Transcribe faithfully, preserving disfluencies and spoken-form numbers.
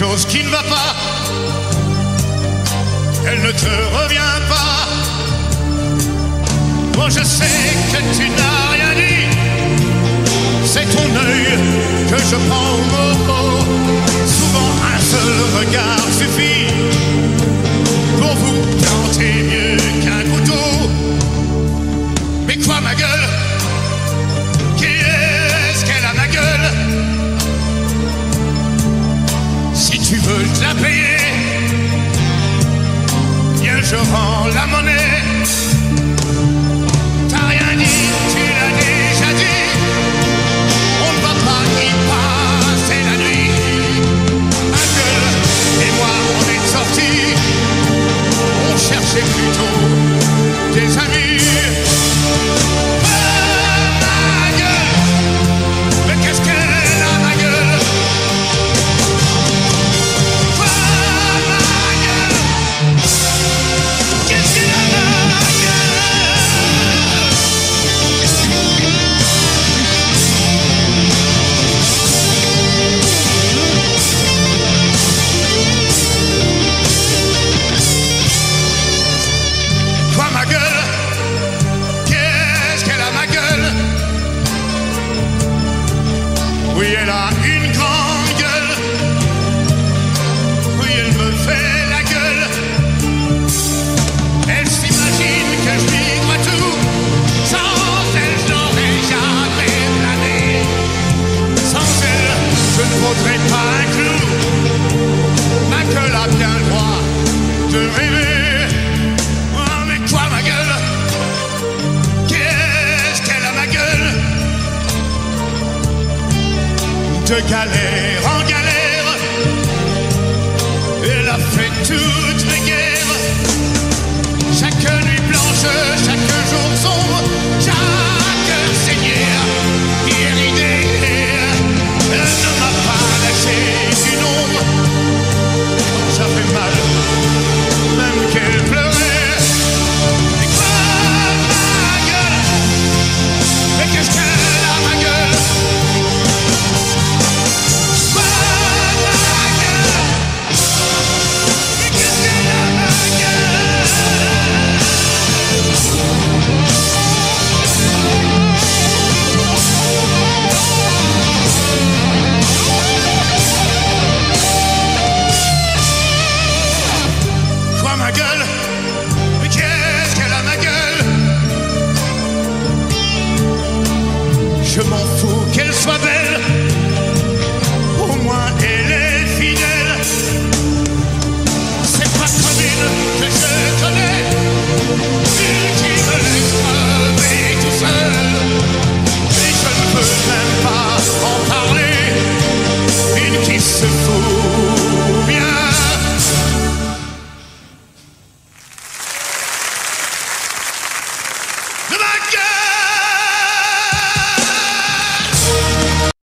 chose qui ne va pas. Elle ne te revient pas. Moi je sais que tu n'as rien dit. C'est ton œil que je prends au mot. Souvent un seul regard suffit pour vous planter mieux qu'un couteau. Mais quoi ma gueule? Qui est-ce qu'elle a ma gueule? Si tu veux te la payer, bien je rends la monnaie. T'as rien dit, tu l'as déjà dit. On ne va pas y passer la nuit. Ma gueule et moi on est sortis. On cherchait plutôt des amis. Oui, elle a une grande gueule. Oui, elle me fait la gueule. Elle s'imagine que je migre à tout. Sans elle, je n'aurais jamais plané. Sans elle, je ne vaudrais pas un clou. Ma gueule a bien le droit de rêver. Oh, mais quoi ma gueule? Qu'est-ce qu'elle a ma gueule? De galère en galère, elle a fait toutes les guerres. Chaque nuit blanche, chaque jour sombre, chaque seigneur irridé. Elle ne m'a pas lâché une ombre. Ça fait mal, même qu'elle pleurait. Mais quoi ma gueule? Mais qu'est-ce qu'elle a ma gueule? Ma gueule, mais qu'est-ce qu'elle a ma gueule? Je m'en fous qu'elle soit belle.